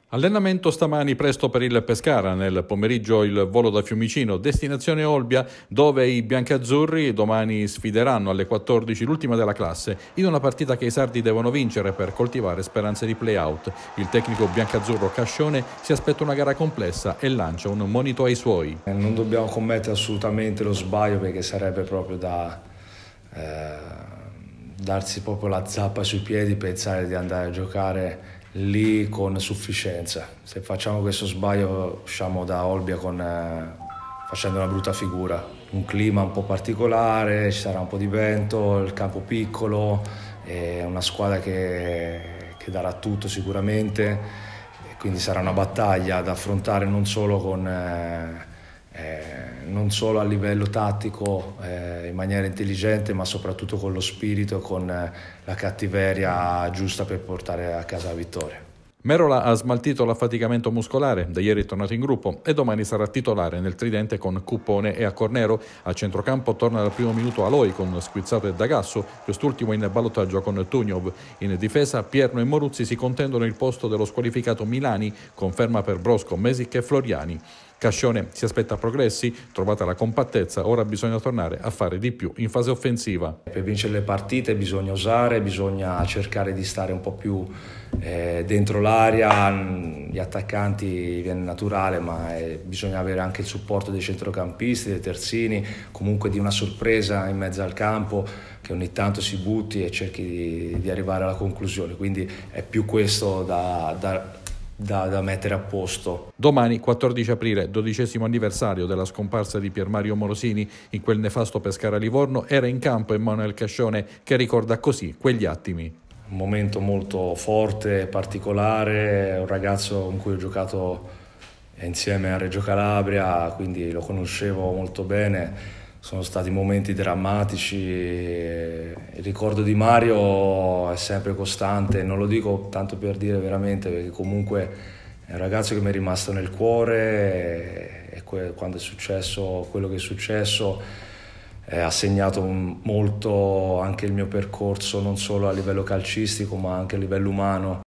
Allenamento stamani presto per il Pescara, nel pomeriggio il volo da Fiumicino, destinazione Olbia, dove i biancazzurri domani sfideranno alle 14 l'ultima della classe in una partita che i sardi devono vincere per coltivare speranze di play-out. Il tecnico biancazzurro Cascione si aspetta una gara complessa e lancia un monito ai suoi. Non dobbiamo commettere assolutamente lo sbaglio, perché sarebbe proprio da darsi proprio la zappa sui piedi, pensare di andare a giocare lì con sufficienza. Se facciamo questo sbaglio usciamo da Olbia facendo una brutta figura. Un clima un po' particolare, ci sarà un po' di vento, il campo piccolo, è una squadra che darà tutto sicuramente, quindi sarà una battaglia da affrontare non solo non solo a livello tattico in maniera intelligente, ma soprattutto con lo spirito e con la cattiveria giusta per portare a casa la vittoria. Merola ha smaltito l'affaticamento muscolare, da ieri è tornato in gruppo e domani sarà titolare nel tridente con Cuppone e Accornero. A centrocampo torna dal primo minuto Aloi con Squizzato e D'Agasso, quest'ultimo in ballottaggio con Tugnov. In difesa Pierno e Moruzzi si contendono il posto dello squalificato Milani, conferma per Brosco, Mesic e Floriani. Cascione si aspetta progressi, trovata la compattezza, ora bisogna tornare a fare di più in fase offensiva. Per vincere le partite bisogna osare, bisogna cercare di stare un po' più dentro l'area. Gli attaccanti viene naturale, ma bisogna avere anche il supporto dei centrocampisti, dei terzini, comunque di una sorpresa in mezzo al campo, che ogni tanto si butti e cerchi di arrivare alla conclusione, quindi è più questo da mettere a posto. Domani, 14 aprile, 12° anniversario della scomparsa di Pier Mario Morosini in quel nefasto Pescara-Livorno, era in campo Emanuele Cascione, che ricorda così quegli attimi. Un momento molto forte, particolare, un ragazzo con cui ho giocato insieme a Reggio Calabria, quindi lo conoscevo molto bene. Sono stati momenti drammatici, il ricordo di Mario è sempre costante, non lo dico tanto per dire veramente, perché comunque è un ragazzo che mi è rimasto nel cuore e quando è successo quello che è successo ha segnato molto anche il mio percorso, non solo a livello calcistico ma anche a livello umano.